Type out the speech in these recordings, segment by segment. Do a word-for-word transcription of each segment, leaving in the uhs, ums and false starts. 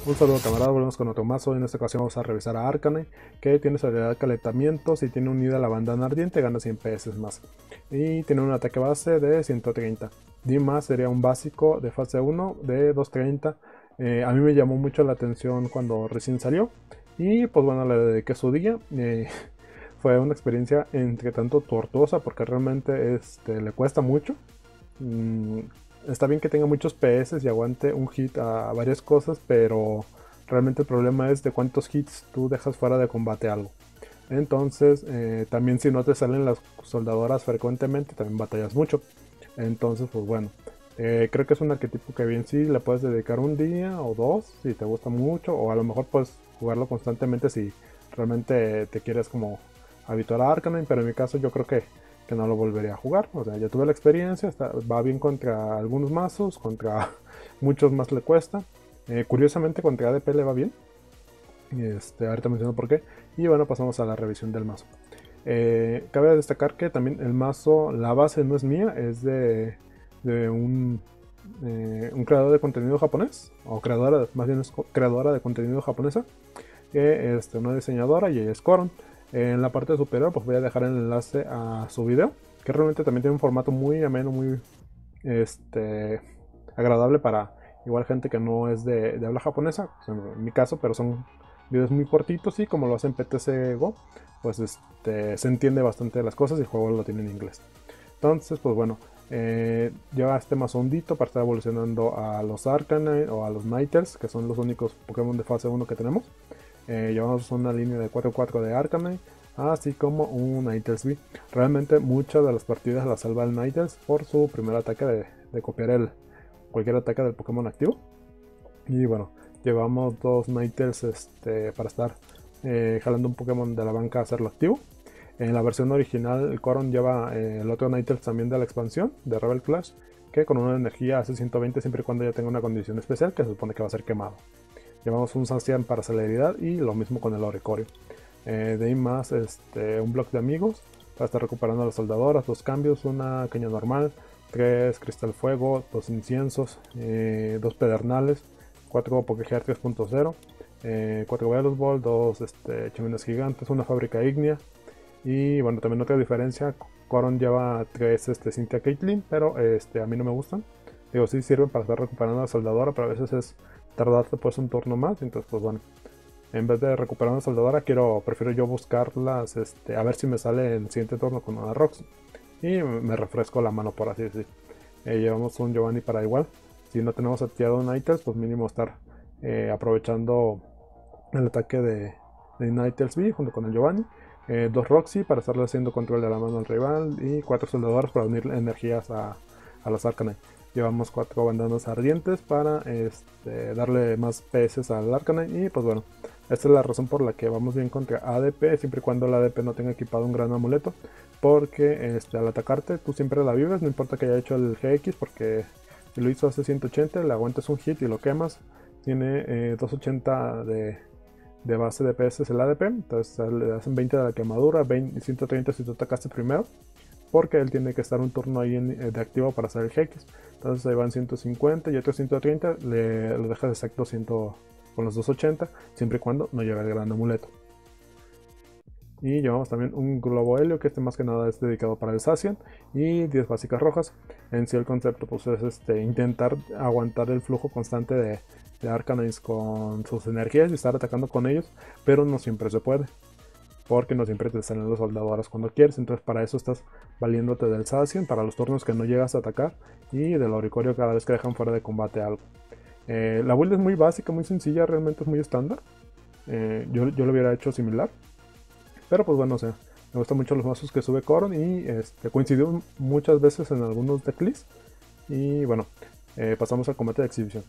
Un saludo camarada, volvemos con otro mazo. En esta ocasión vamos a revisar a Arcanine, que tiene su habilidad de calentamiento. Si tiene unida la bandana ardiente gana cien P S más. Y tiene un ataque base de ciento treinta. Dimas sería un básico de fase uno de doscientos treinta. Eh, a mí me llamó mucho la atención cuando recién salió. Y pues bueno, le dediqué su día. Eh, fue una experiencia entre tanto tortuosa porque realmente este, le cuesta mucho. Mm, Está bien que tenga muchos P S y aguante un hit a varias cosas, pero realmente el problema es de cuántos hits tú dejas fuera de combate algo. Entonces, eh, también si no te salen las soldadoras frecuentemente, también batallas mucho. Entonces, pues bueno, eh, creo que es un arquetipo que bien sí le puedes dedicar un día o dos si te gusta mucho, o a lo mejor puedes jugarlo constantemente si realmente te quieres como habituar a Arcanine, pero en mi caso yo creo que que no lo volvería a jugar. O sea, ya tuve la experiencia, está, va bien contra algunos mazos, contra muchos más le cuesta. Eh, curiosamente contra A D P le va bien. Este, ahorita menciono por qué. Y bueno, pasamos a la revisión del mazo. Eh, cabe destacar que también el mazo, la base no es mía, es de, de un, eh, un creador de contenido japonés, o creadora, más bien es creadora de contenido japonesa, que es este, una diseñadora y ella es Coron. En la parte superior pues voy a dejar el enlace a su video, que realmente también tiene un formato muy ameno, muy este, agradable para igual gente que no es de, de habla japonesa, pues en mi caso, pero son videos muy cortitos y como lo hacen P T C Go, pues este, se entiende bastante de las cosas y el juego lo tiene en inglés. Entonces, pues bueno, eh, lleva este mazo hondito para estar evolucionando a los Arcanine o a los Nighters, que son los únicos Pokémon de fase uno que tenemos. Eh, llevamos una línea de cuatro cuatro de Arcanine, así como un Ninetales V. Realmente muchas de las partidas las salva el Ninetales por su primer ataque de, de copiar el, cualquier ataque del Pokémon activo. Y bueno, llevamos dos Ninetales este, para estar eh, jalando un Pokémon de la banca a hacerlo activo. En la versión original el Coron lleva eh, el otro Ninetales también de la expansión de Rebel Clash, que con una energía hace ciento veinte siempre y cuando ya tenga una condición especial que se supone que va a ser quemado. Llevamos un Zacian para celeridad y lo mismo con el Oricorio. Eh, de ahí más este, un bloque de amigos para estar recuperando las soldadoras, dos cambios, una caña normal, tres cristal fuego, dos inciensos, eh, dos pedernales, cuatro Pokégear tres punto cero, eh, cuatro Velos Ball, dos este, chimeneas gigantes, una fábrica ígnea. Y bueno, también otra diferencia, Coron lleva tres este, Cynthia Caitlyn, pero este, a mí no me gustan. Digo, sí sirven para estar recuperando a la soldadora, pero a veces es tardarte pues un turno más. Entonces, pues bueno, en vez de recuperar una soldadora, quiero, prefiero yo buscarlas, este, a ver si me sale el siguiente turno con una Rox. Y me refresco la mano, por así decir. Eh, llevamos un Giovanni para igual. Si no tenemos activado un Ninetales, pues mínimo estar eh, aprovechando el ataque de, de Ninetales V junto con el Giovanni. Eh, dos Roxy para estarle haciendo control de la mano al rival. Y cuatro soldadoras para unir energías a, a los Arcanine. Llevamos cuatro bandanas ardientes para este, darle más P S al Arcanine. Y pues bueno, esta es la razón por la que vamos bien contra A D P, siempre y cuando el A D P no tenga equipado un gran amuleto. Porque este, al atacarte tú siempre la vives, no importa que haya hecho el G X, porque si lo hizo hace ciento ochenta, le aguantas un hit y lo quemas. Tiene eh, doscientos ochenta de, de base de P S el A D P, entonces le hacen veinte de la quemadura, veinte, ciento treinta si tú atacaste primero. Porque él tiene que estar un turno ahí en, de activo para hacer el G X. Entonces ahí van ciento cincuenta y otros ciento treinta, le, lo dejas exacto cien con los doscientos ochenta, siempre y cuando no lleve el gran amuleto. Y llevamos también un globo helio, que este más que nada es dedicado para el Zacian, y diez básicas rojas. En sí el concepto pues es este, intentar aguantar el flujo constante de, de Arcanines con sus energías y estar atacando con ellos, pero no siempre se puede. Porque no siempre te salen los soldadoras cuando quieres, entonces para eso estás valiéndote del Zacian para los turnos que no llegas a atacar, y del Oricorio cada vez que dejan fuera de combate algo. Eh, la build es muy básica, muy sencilla, realmente es muy estándar. Eh, yo, yo lo hubiera hecho similar, pero pues bueno, o sea, me gustan mucho los mazos que sube Coron y este, coincidió muchas veces en algunos decklists. Y bueno, eh, pasamos al combate de exhibición.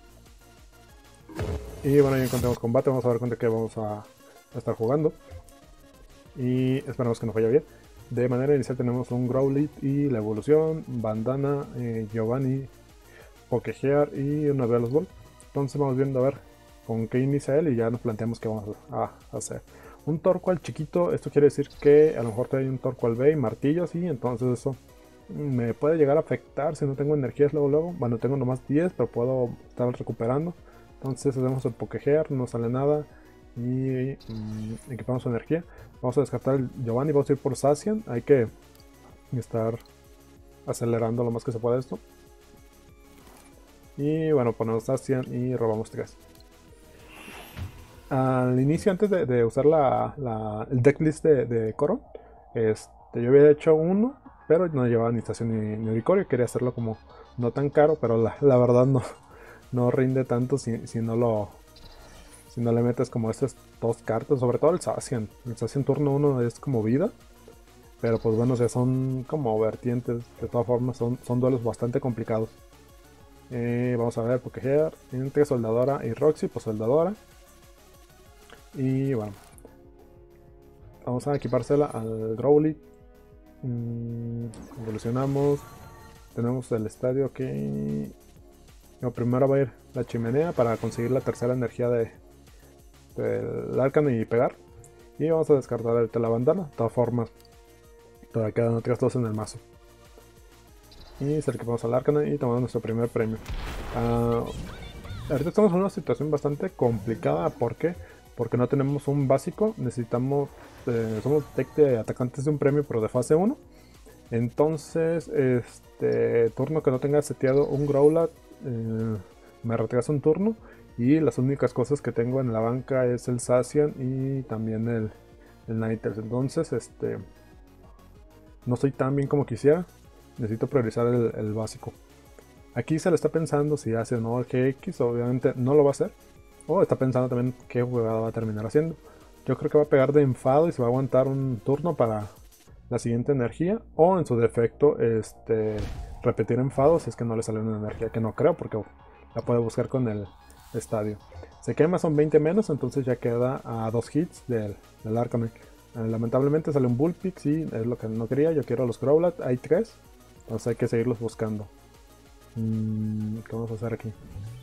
Y bueno, ya encontramos combate, vamos a ver contra qué vamos a, a estar jugando. Y esperamos que nos vaya bien. De manera inicial tenemos un Growlithe y la evolución, Bandana, eh, Giovanni, Pokégear y una Velos Ball. Entonces vamos viendo a ver con qué inicia él y ya nos planteamos qué vamos a hacer. Un Torqual chiquito, esto quiere decir que a lo mejor trae un Torqual B y martillos, y entonces eso me puede llegar a afectar si no tengo energías luego luego. Bueno, tengo nomás diez, pero puedo estar recuperando. Entonces hacemos el Pokegear, no sale nada. Y mmm, equipamos su energía. Vamos a descartar el Giovanni, vamos a ir por Zacian. Hay que estar acelerando lo más que se pueda esto. Y bueno, ponemos Zacian y robamos tres. Al inicio, antes de, de usar la, la, el decklist de, de Coro, este, yo había hecho uno, pero no llevaba ni estación ni, ni Oricorio. Quería hacerlo como no tan caro, pero la, la verdad no, no rinde tanto si, si no lo si no le metes como estas dos cartas, sobre todo el Zacian. El Zacian turno uno es como vida, pero pues bueno, o sea, son como vertientes. De todas formas, son, son duelos bastante complicados. Eh, vamos a ver, Pokegear entre Soldadora y Roxy, pues Soldadora. Y bueno, vamos a equipársela al Growlithe. Mm, evolucionamos. Tenemos el estadio que... No, primero va a ir la chimenea para conseguir la tercera energía de del Arcanine y pegar. Y vamos a descartar ahorita la bandana. De todas formas, todavía quedan otras dos en el mazo. Y se le equipamos al Arcanine y tomamos nuestro primer premio. Uh, ahorita estamos en una situación bastante complicada. ¿Por qué? Porque no tenemos un básico. Necesitamos... Eh, somos deck de atacantes de un premio, pero de fase uno. Entonces, este turno que no tenga seteado un Growlithe, eh, me retrasa un turno. Y las únicas cosas que tengo en la banca es el Zacian y también el, el Ninetales. Entonces, este no soy tan bien como quisiera. Necesito priorizar el, el básico. Aquí se le está pensando si hace o no el G X. Obviamente no lo va a hacer. O está pensando también qué jugada va a terminar haciendo. Yo creo que va a pegar de enfado y se va a aguantar un turno para la siguiente energía. O en su defecto, este repetir enfado si es que no le sale una energía. Que no creo, porque la puede buscar con el estadio. Se quema, son veinte menos, entonces ya queda a dos hits del, del Arcanine. Eh, lamentablemente sale un Bullpix y es lo que no quería. Yo quiero los Growlithe, hay tres, entonces hay que seguirlos buscando. Mm, ¿Qué vamos a hacer aquí?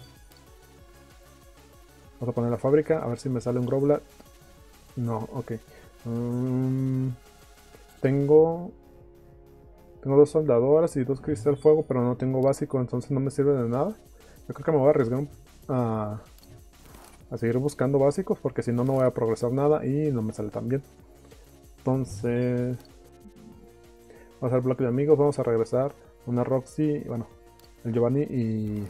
Vamos a poner la fábrica, a ver si me sale un Growlithe. No, ok. Mm, tengo tengo dos soldadoras y dos cristal fuego, pero no tengo básico, entonces no me sirve de nada. Yo creo que me voy a arriesgar un A, a seguir buscando básicos, porque si no no voy a progresar nada y no me sale tan bien. Entonces vamos al bloque de amigos, vamos a regresar una Roxy, bueno, el Giovanni y,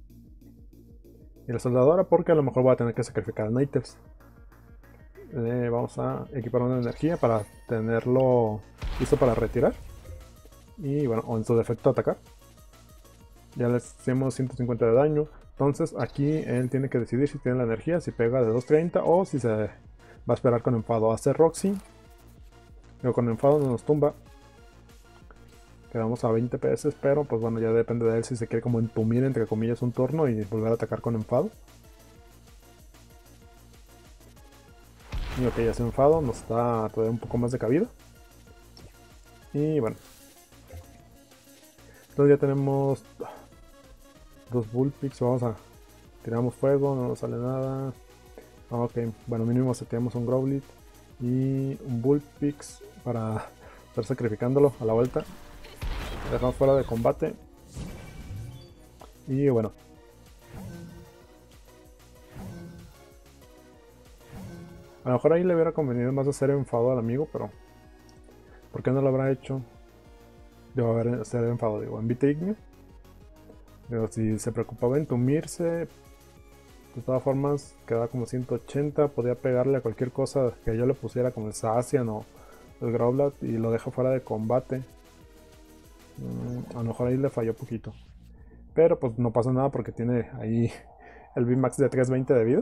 y la soldadora, porque a lo mejor voy a tener que sacrificar a Ninetales. Eh, vamos a equipar una energía para tenerlo listo para retirar y bueno, o en su defecto atacar. Ya le hacemos ciento cincuenta de daño. Entonces aquí él tiene que decidir si tiene la energía, si pega de doscientos treinta o si se va a esperar con enfado. Hace Roxy. Pero con enfado no nos tumba. Quedamos a veinte P S, pero pues bueno, ya depende de él si se quiere como entumir entre comillas un turno y volver a atacar con enfado. Y ok, ya se enfado, nos da todavía un poco más de cabida. Y bueno. Entonces ya tenemos dos Bullpix, vamos a tiramos fuego, no nos sale nada. Ok, bueno, mínimo seteamos un Growlithe y un Bullpix para estar sacrificándolo a la vuelta. Dejamos fuera de combate. Y bueno, a lo mejor ahí le hubiera convenido más hacer enfado al amigo, pero ¿por qué no lo habrá hecho? Debo haber hacer enfado, digo, envite ignio. Pero si se preocupaba en tumirse, de todas formas quedaba como ciento ochenta, podía pegarle a cualquier cosa que yo le pusiera como el Zacian o el Growlithe y lo deja fuera de combate. Mm, a lo mejor ahí le falló poquito. Pero pues no pasa nada porque tiene ahí el V max de trescientos veinte de vida.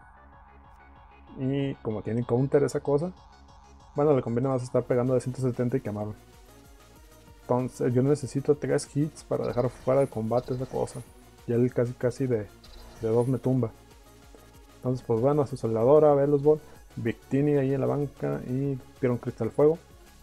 Y como tiene counter esa cosa, bueno, le conviene más estar pegando de ciento setenta y quemarlo. Entonces yo necesito tres hits para dejar fuera de combate esa cosa. Y él casi casi de, de dos me tumba. Entonces pues bueno, a su soldadora, Velusball, Victini ahí en la banca y tira un cristal fuego.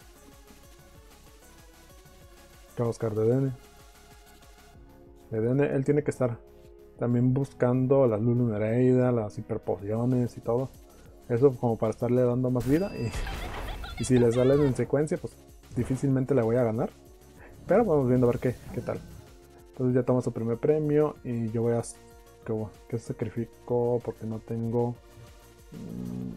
Que va a buscar Dedenne. Dedenne, él tiene que estar también buscando la Lulu Nereida, las hiperpociones y todo. Eso como para estarle dando más vida. Y, y si le salen en secuencia, pues difícilmente le voy a ganar. Pero vamos viendo a ver qué, qué tal. Entonces ya toma su primer premio y yo voy a que, que sacrifico porque no tengo... Mmm,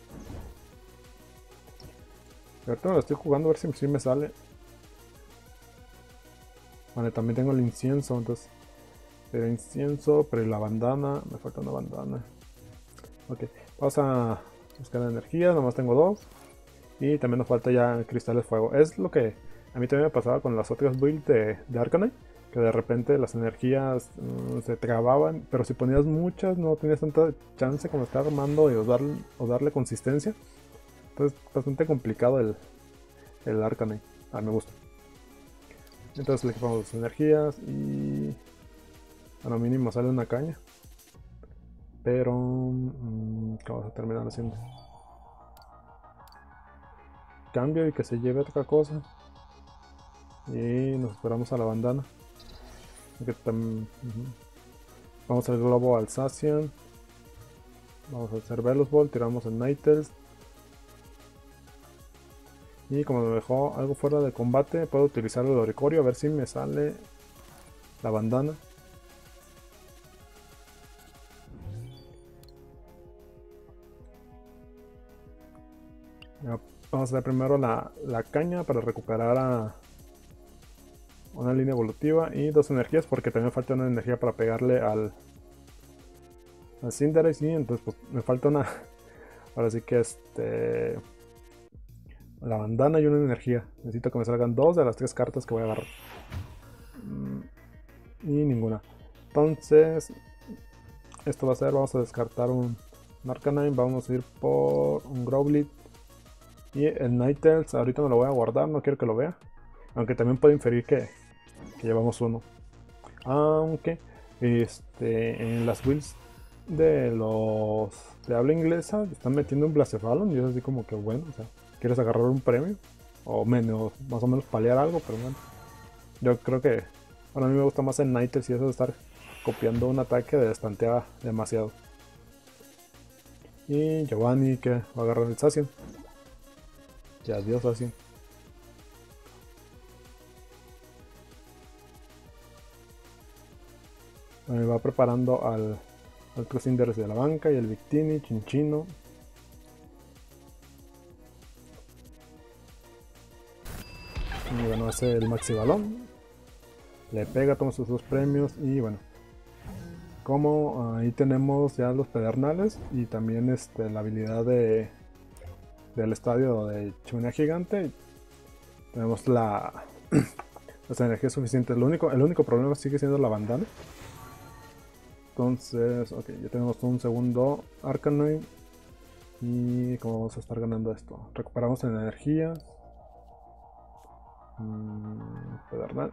ahorita me lo estoy jugando a ver si, si me sale. Vale, también tengo el incienso, entonces... Pero incienso, pero y la bandana, me falta una bandana. Ok, vamos a buscar energía, nomás tengo dos. Y también nos falta ya cristales de fuego. Es lo que a mí también me pasaba con las otras builds de, de Arcanine, que de repente las energías um, se trababan, pero si ponías muchas no tenías tanta chance como estar armando y o darle, o darle consistencia. Entonces bastante complicado el, el Arcanine. Ah, me gusta. Entonces le equipamos las energías y... a lo mínimo sale una caña. Pero... Mmm, ¿qué vamos a terminar haciendo? Cambio y que se lleve otra cosa. Y nos esperamos a la bandana. Que tam, uh-huh. Vamos al globo Alsacian. Vamos a hacer Velusball. Tiramos el Ninetales. Y como me dejó algo fuera de combate, puedo utilizar el Oricorio a ver si me sale la bandana. Vamos a hacer primero la, la caña para recuperar a una línea evolutiva y dos energías, porque también falta una energía para pegarle al, al Cinderace. Y entonces pues me falta una, ahora sí que este, la bandana y una energía. Necesito que me salgan dos de las tres cartas que voy a agarrar. Y ninguna. Entonces esto va a ser, vamos a descartar un, un Arcanine, vamos a ir por un Growlithe. Y el Ninetales ahorita me lo voy a guardar, no quiero que lo vea. Aunque también puedo inferir que, que llevamos uno. Aunque este, en las builds de los de habla inglesa están metiendo un Blacephalon. Y es así como que bueno, o sea, ¿quieres agarrar un premio? O menos, más o menos paliar algo, pero bueno. Yo creo que, bueno, a mí me gusta más el Ninetales y eso de estar copiando un ataque de destantea demasiado. Y Giovanni que va a agarrar el Zacian. Ya, adiós así. Me va preparando al otro Cinderace de la banca y el Victini, Chinchino. Y bueno, hace el Maxi Balón. Le pega, toma sus dos premios y bueno. Como ahí tenemos ya los pedernales y también este, la habilidad de del estadio de Chimenea Gigante. Tenemos la las energías suficientes. Lo único, el único problema sigue siendo la bandana. Entonces, ok, ya tenemos un segundo Arcanine. Y cómo vamos a estar ganando esto. Recuperamos en energía. Mm, pedernal.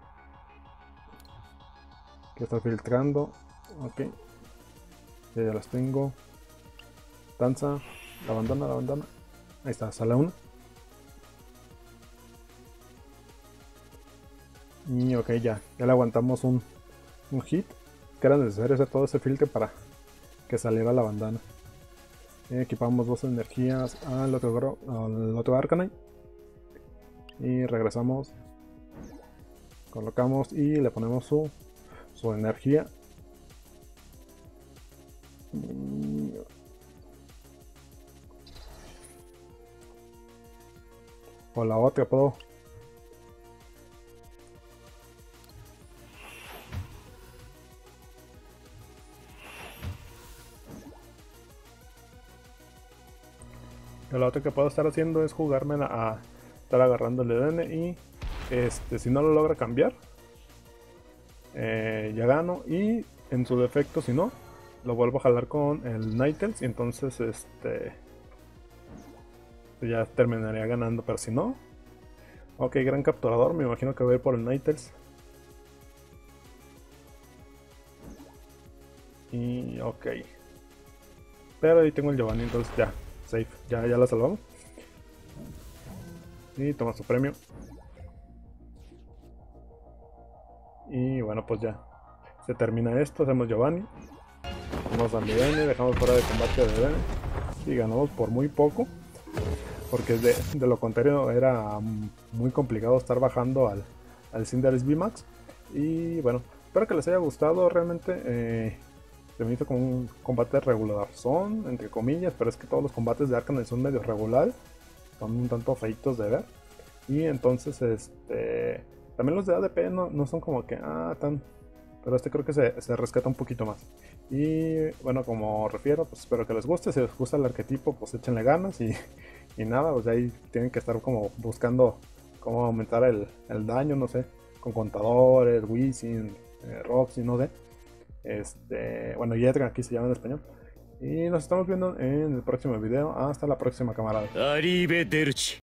Que está filtrando. Ok. Ya, ya las tengo. Danza. La bandana, la bandana. Ahí está, sale una. Y ok, ya, ya le aguantamos un, un hit. Que era necesario hacer todo ese filtro para que saliera la bandana. Y equipamos dos energías al otro, al otro Arcanine. Y regresamos. Colocamos y le ponemos su, su energía. Y o la otra puedo. La otra que puedo estar haciendo es jugármela a estar agarrando el E D N y este, si no lo logra cambiar, eh, ya gano. Y en su defecto, si no, lo vuelvo a jalar con el Ninetales y entonces este ya terminaría ganando. Pero si no, ok, gran capturador, me imagino que voy a ir por el Ninetales. Y ok, pero ahí tengo el Giovanni, entonces ya, safe, ya, ya la salvamos. Y toma su premio. Y bueno, pues ya se termina esto, hacemos Giovanni. Vamos al D N, dejamos fuera de combate de D N. Y ganamos por muy poco. Porque de, de lo contrario era muy complicado estar bajando al, al Cinderace V MAX. Y bueno, espero que les haya gustado. Realmente eh, se me hizo como un combate regular. Son, entre comillas, pero es que todos los combates de Arcanine son medio regulares. Son un tanto feitos de ver. Y entonces, este... también los de A D P no, no son como que, ah, tan... Pero este creo que se, se rescata un poquito más. Y bueno, como refiero, pues espero que les guste. Si les gusta el arquetipo, pues échenle ganas. Y, y nada, pues ahí tienen que estar como buscando cómo aumentar el, el daño, no sé. Con contadores, Wizzing, eh, Roxy, no sé. Este, bueno, y Edgar aquí se llama en español. Y nos estamos viendo en el próximo video. Hasta la próxima, camaradas.